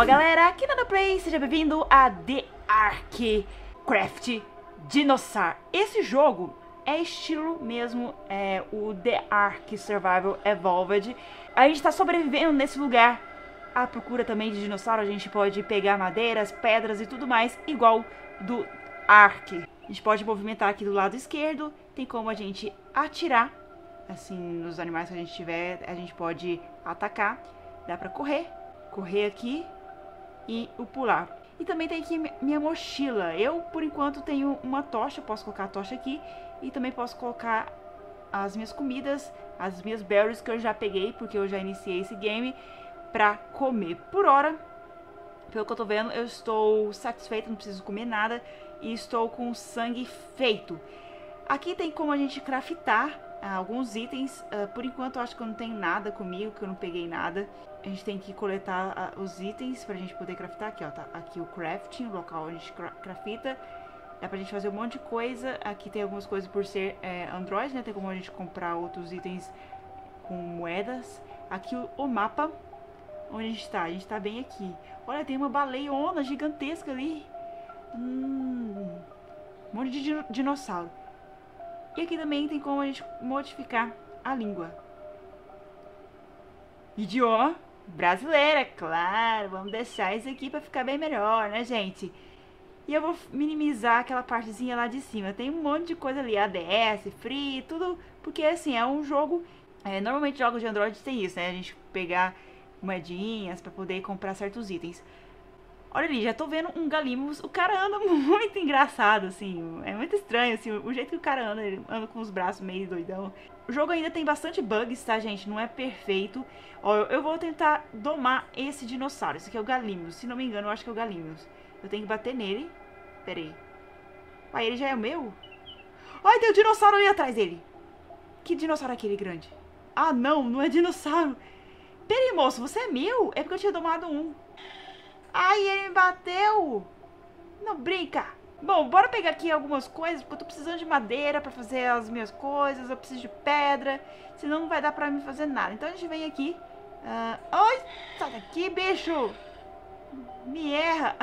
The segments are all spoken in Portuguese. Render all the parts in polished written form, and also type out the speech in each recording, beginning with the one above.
Fala galera, aqui na Play, seja bem-vindo a The Ark Craft Dinosaur. Esse jogo é estilo mesmo, o The Ark Survival Evolved. A gente tá sobrevivendo nesse lugar à procura também de dinossauro. A gente pode pegar madeiras, pedras e tudo mais, igual do Ark. A gente pode movimentar aqui do lado esquerdo, tem como a gente atirar, assim, nos animais que a gente tiver, a gente pode atacar. Dá pra correr aqui e o pular. E também tem aqui minha mochila. Eu, por enquanto, tenho uma tocha. Eu posso colocar a tocha aqui. E também posso colocar as minhas comidas, as minhas berries que eu já peguei, porque eu já iniciei esse game, pra comer. Por hora, pelo que eu tô vendo, eu estou satisfeita, não preciso comer nada. E estou com sangue feito. Aqui tem como a gente craftar alguns itens. Por enquanto eu acho que eu não tenho nada comigo, que eu não peguei nada. A gente tem que coletar os itens pra gente poder craftar. Aqui, ó, tá aqui o crafting, o local onde a gente crafta. Dá pra gente fazer um monte de coisa. Aqui tem algumas coisas por ser Android, né? Tem como a gente comprar outros itens com moedas. Aqui o mapa, onde a gente tá. A gente tá bem aqui. Olha, tem uma baleiona gigantesca ali. Um monte de dinossauro. E aqui também tem como a gente modificar a língua. Idioma brasileira, claro. Vamos deixar isso aqui pra ficar bem melhor, né, gente? E eu vou minimizar aquela partezinha lá de cima. Tem um monte de coisa ali, ADS, Free, tudo. Porque, assim, é um jogo... normalmente jogos de Android tem isso, né? A gente pegar moedinhas pra poder comprar certos itens. Olha ali, já tô vendo um Galimus. O cara anda muito engraçado, assim. É muito estranho, assim, o jeito que o cara anda. Ele anda com os braços meio doidão. O jogo ainda tem bastante bugs, tá, gente? Não é perfeito. Ó, eu vou tentar domar esse dinossauro. Esse aqui é o Galimus. Se não me engano, eu acho que é o Galimus. Eu tenho que bater nele. Pera aí. Uai, ele já é o meu? Ai, tem um dinossauro ali atrás dele. Que dinossauro é aquele grande? Ah, não é dinossauro. Pera aí, moço, você é meu? É porque eu tinha domado um. Ai, ele me bateu. Não brinca. Bom, bora pegar aqui algumas coisas, porque eu tô precisando de madeira pra fazer as minhas coisas. Eu preciso de pedra, senão não vai dar pra mim fazer nada. Então a gente vem aqui. Ai, sai daqui, bicho. Me erra.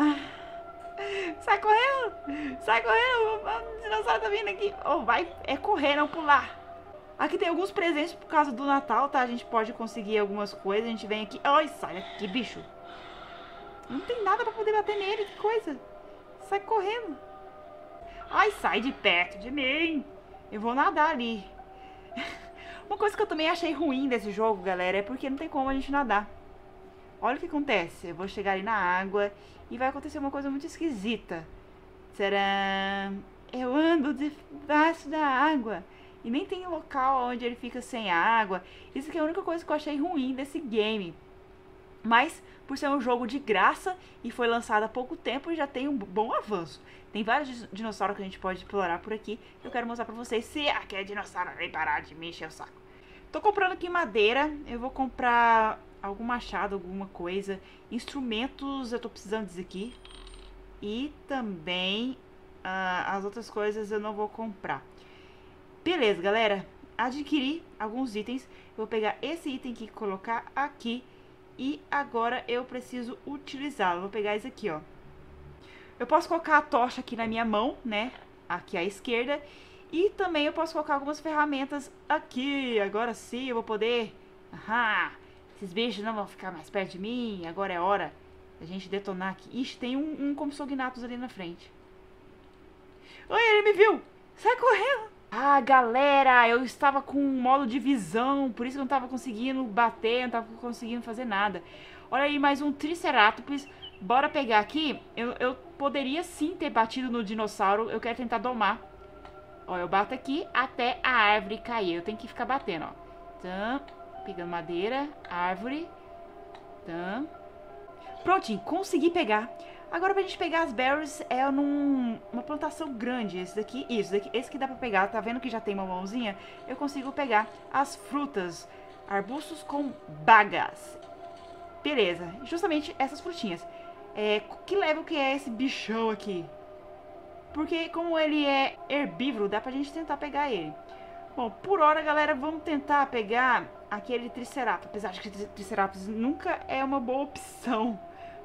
Sai correndo. Sai correndo. O dinossauro tá vindo aqui. Oh, vai, é correr, não pular. Aqui tem alguns presentes por causa do Natal, tá? A gente pode conseguir algumas coisas. A gente vem aqui. Ai, sai daqui, bicho. Não tem nada pra poder bater nele, que coisa. Sai correndo. Ai, sai de perto de mim. Eu vou nadar ali. Uma coisa que eu também achei ruim desse jogo, galera, é porque não tem como a gente nadar. Olha o que acontece. Eu vou chegar ali na água e vai acontecer uma coisa muito esquisita. Será? Eu ando debaixo da água. E nem tem local onde ele fica sem água. Isso que é a única coisa que eu achei ruim desse game. Mas, por ser um jogo de graça e foi lançado há pouco tempo, já tem um bom avanço. Tem vários dinossauros que a gente pode explorar por aqui. Eu quero mostrar pra vocês se aquele dinossauro vem parar de me encher o saco. Tô comprando aqui madeira. Eu vou comprar algum machado, alguma coisa. Instrumentos, eu tô precisando disso aqui. E também as outras coisas eu não vou comprar. Beleza, galera. Adquiri alguns itens. Eu vou pegar esse item aqui e colocar aqui. E agora eu preciso utilizá-lo. Vou pegar esse aqui, ó. Eu posso colocar a tocha aqui na minha mão, né? Aqui à esquerda. E também eu posso colocar algumas ferramentas aqui. Agora sim eu vou poder... esses bichos não vão ficar mais perto de mim. Agora é hora da gente detonar aqui. Ixi, tem um Compsognathus ali na frente. Oi, ele me viu! Sai correndo! Ah, galera, eu estava com um modo de visão, por isso que eu não estava conseguindo bater, não estava conseguindo fazer nada. Olha aí, mais um Triceratops. Bora pegar aqui. Eu poderia sim ter batido no dinossauro, eu quero tentar domar. Ó, eu bato aqui até a árvore cair, eu tenho que ficar batendo, ó. Então, pegando madeira, árvore. Então, prontinho, consegui pegar. Agora pra gente pegar as berries é numa plantação grande. Esse daqui, esse que dá pra pegar. Tá vendo que já tem uma mãozinha? Eu consigo pegar as frutas. Arbustos com bagas. Beleza, justamente essas frutinhas. Que level que é esse bichão aqui? Porque como ele é herbívoro, dá pra gente tentar pegar ele. Bom, por hora, galera, vamos tentar pegar aquele Triceratops. Apesar de que Triceratops nunca é uma boa opção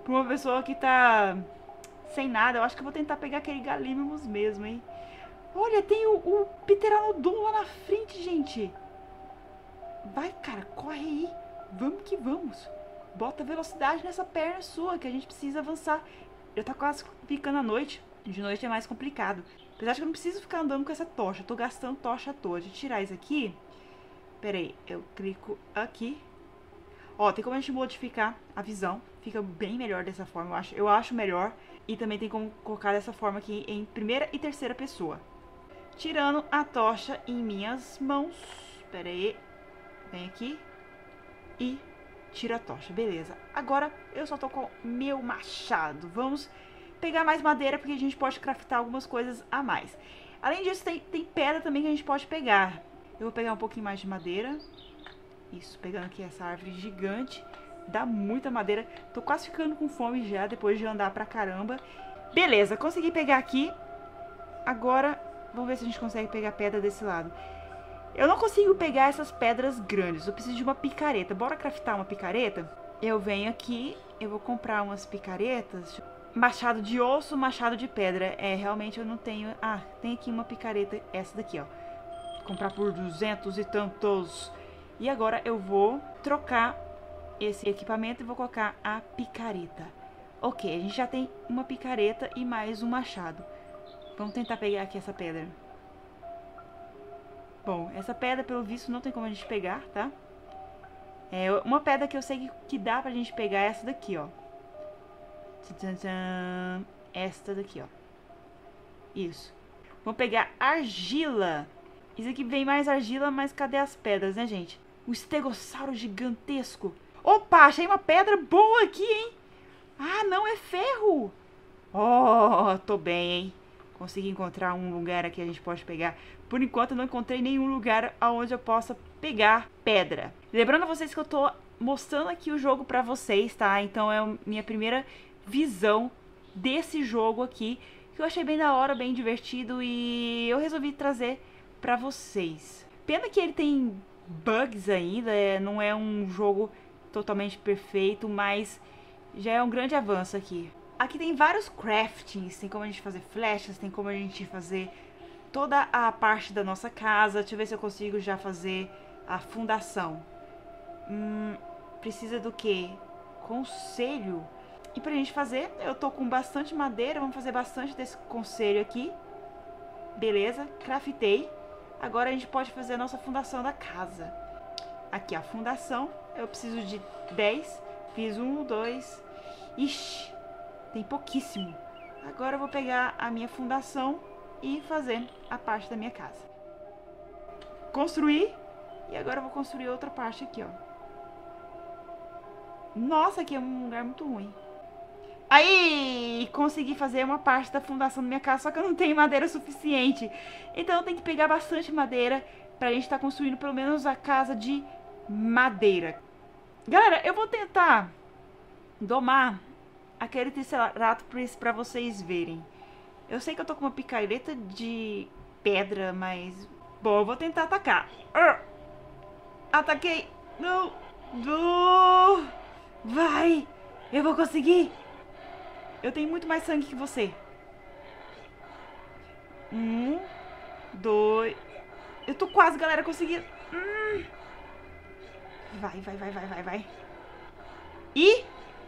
Pra uma pessoa que tá sem nada. Eu acho que eu vou tentar pegar aquele Gallimimus mesmo, hein. Olha, tem o Pteranodon lá na frente, gente. Vai, cara, corre aí. Vamos que vamos. Bota velocidade nessa perna sua, que a gente precisa avançar. Eu tá quase ficando à noite. De noite é mais complicado. Apesar de que eu não preciso ficar andando com essa tocha. Eu tô gastando tocha à toa. Deixa eu tirar isso aqui. Pera aí, eu clico aqui. Ó, tem como a gente modificar a visão. Fica bem melhor dessa forma, eu acho melhor. E também tem como colocar dessa forma aqui em primeira e terceira pessoa. Tirando a tocha em minhas mãos. Pera aí. Vem aqui. E tira a tocha, beleza. Agora eu só tô com meu machado. Vamos pegar mais madeira, porque a gente pode craftar algumas coisas a mais. Além disso, tem pedra também que a gente pode pegar. Eu vou pegar um pouquinho mais de madeira. Isso, pegando aqui essa árvore gigante. Dá muita madeira. Tô quase ficando com fome já, depois de andar pra caramba. Beleza, consegui pegar aqui. Agora, vamos ver se a gente consegue pegar pedra desse lado. Eu não consigo pegar essas pedras grandes. Eu preciso de uma picareta. Bora craftar uma picareta? Eu venho aqui, eu vou comprar umas picaretas. Machado de osso, machado de pedra. Realmente eu não tenho... Ah, tem aqui uma picareta, essa daqui, ó. Vou comprar por 200 e tantos. E agora eu vou trocar esse equipamento e vou colocar a picareta. Ok, a gente já tem uma picareta e mais um machado. Vamos tentar pegar aqui essa pedra. Bom, essa pedra, pelo visto, não tem como a gente pegar, tá? Uma pedra que eu sei que dá pra gente pegar é essa daqui, ó. Esta daqui, ó. Isso. Vamos pegar argila. Isso aqui vem mais argila, mas cadê as pedras, né, gente? O estegossauro gigantesco. Opa, achei uma pedra boa aqui, hein? Ah, não, é ferro. Oh, tô bem, hein? Consegui encontrar um lugar aqui que a gente pode pegar. Por enquanto, eu não encontrei nenhum lugar onde eu possa pegar pedra. Lembrando a vocês que eu tô mostrando aqui o jogo pra vocês, tá? Então, é a minha primeira visão desse jogo aqui, que eu achei bem da hora, bem divertido, e eu resolvi trazer pra vocês. Pena que ele tem bugs ainda, não é um jogo totalmente perfeito, mas já é um grande avanço aqui. Aqui tem vários craftings, tem como a gente fazer flechas, tem como a gente fazer toda a parte da nossa casa. Deixa eu ver se eu consigo já fazer a fundação. Precisa do quê? Conselho. E pra gente fazer, eu tô com bastante madeira, vamos fazer bastante desse conselho aqui. Beleza, craftei. Agora a gente pode fazer a nossa fundação da casa. Aqui a fundação, eu preciso de 10. Fiz 1, 2. Ixi, tem pouquíssimo. Agora eu vou pegar a minha fundação e fazer a parte da minha casa. Construir. E agora eu vou construir outra parte aqui, ó. Nossa, aqui é um lugar muito ruim. Aí, consegui fazer uma parte da fundação da minha casa, só que eu não tenho madeira suficiente. Então eu tenho que pegar bastante madeira pra gente estar construindo pelo menos a casa de madeira. Galera, eu vou tentar domar aquele Triceratops pra vocês verem. Eu sei que eu tô com uma picareta de pedra, mas... Bom, eu vou tentar atacar. Ataquei. Não. Vai. Eu vou conseguir. Eu tenho muito mais sangue que você. 1, 2. Eu tô quase, galera, conseguindo. Vai. E...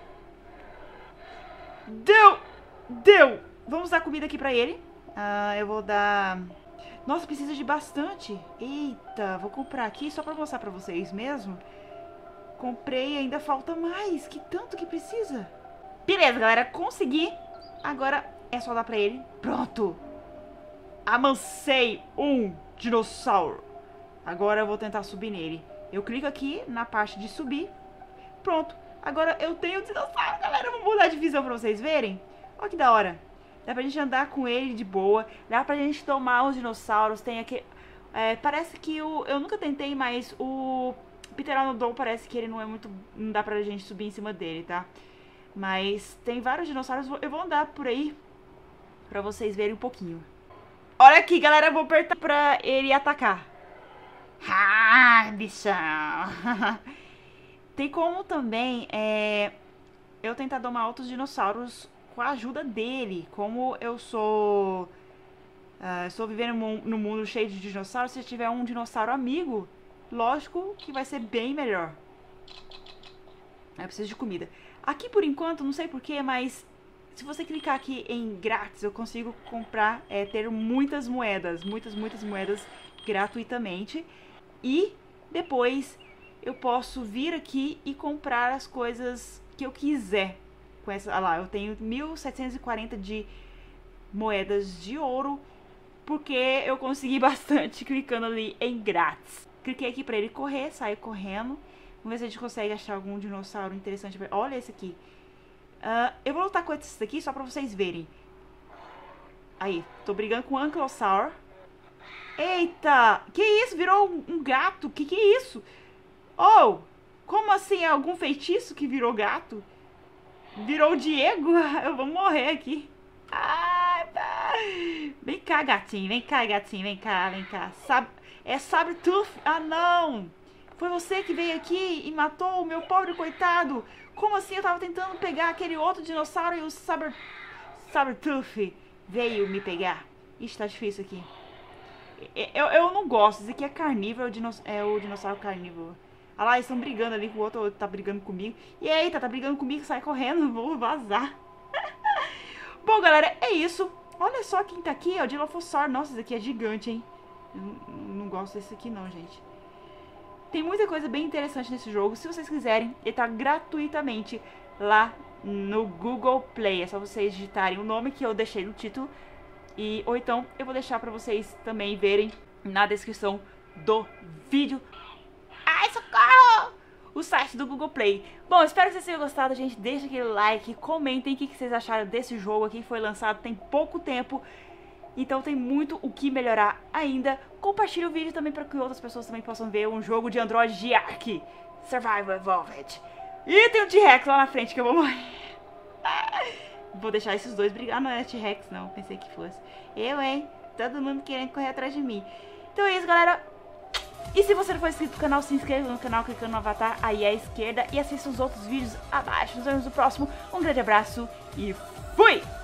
Deu. Vamos dar comida aqui pra ele. Eu vou dar... Nossa, precisa de bastante. Eita, vou comprar aqui só pra mostrar pra vocês mesmo. Comprei e ainda falta mais. Que tanto que precisa. Beleza, galera, consegui. Agora é só dar pra ele. Pronto. Amancei um dinossauro. Agora eu vou tentar subir nele. Eu clico aqui na parte de subir. Pronto. Agora eu tenho o dinossauro, galera. Vou mudar de visão pra vocês verem. Olha que da hora. Dá pra gente andar com ele de boa. Dá pra gente tomar os dinossauros. Tem aqui... parece que eu nunca tentei, mas o Pteranodon parece que ele não é muito... Não dá pra gente subir em cima dele, tá? Mas tem vários dinossauros. Eu vou andar por aí pra vocês verem um pouquinho. Olha aqui, galera. Eu vou apertar pra ele atacar. Ah, bichão. Tem como também eu tentar domar outros dinossauros com a ajuda dele. Como eu sou... estou vivendo num mundo cheio de dinossauros, se tiver um dinossauro amigo, lógico que vai ser bem melhor. Eu preciso de comida. Aqui, por enquanto, não sei porquê, mas se você clicar aqui em grátis, eu consigo comprar, ter muitas moedas. Muitas moedas gratuitamente. E depois eu posso vir aqui e comprar as coisas que eu quiser. Com essa, olha lá, eu tenho 1.740 de moedas de ouro, porque eu consegui bastante clicando ali em grátis. Cliquei aqui pra ele correr, sair correndo. Vamos ver se a gente consegue achar algum dinossauro interessante. Olha esse aqui. Eu vou lutar com esse daqui só pra vocês verem. Aí, tô brigando com o Ankylosaur. Eita! Que isso? Virou um gato? Que é isso? Oh! Como assim? É algum feitiço que virou gato? Virou o Diego? Eu vou morrer aqui. Vem cá, gatinho. Vem cá, gatinho. Vem cá, vem cá. É Sabertooth? Ah, não! Foi você que veio aqui e matou o meu pobre coitado. Como assim? Eu tava tentando pegar aquele outro dinossauro e o Sabertooth veio me pegar. Ixi, tá difícil aqui. Eu não gosto. Esse aqui é carnívoro, é o dinossauro carnívoro. Olha lá, eles estão brigando ali com o outro tá brigando comigo. E eita, tá brigando comigo, sai correndo, vou vazar. Bom, galera, é isso. Olha só quem tá aqui, ó, o Dilophosaurus. Nossa, esse aqui é gigante, hein? Eu não gosto desse aqui não, gente. Tem muita coisa bem interessante nesse jogo. Se vocês quiserem, ele tá gratuitamente lá no Google Play. É só vocês digitarem o nome que eu deixei no título. Ou então eu vou deixar pra vocês também verem na descrição do vídeo. Ai, socorro! O site do Google Play. Bom, espero que vocês tenham gostado, gente. Deixa aquele like, comentem o que vocês acharam desse jogo aqui. Foi lançado tem pouco tempo. Então tem muito o que melhorar ainda. Compartilhe o vídeo também para que outras pessoas também possam ver um jogo de Android de Ark Survival Evolved. E tem um T-Rex lá na frente que eu vou morrer. Vou deixar esses dois brigar. Não é T-Rex não, pensei que fosse. Hein? Todo mundo querendo correr atrás de mim. Então é isso, galera. E se você não for inscrito no canal, se inscreva no canal clicando no avatar aí à esquerda. E assista os outros vídeos abaixo. Nos vemos no próximo. Um grande abraço e fui!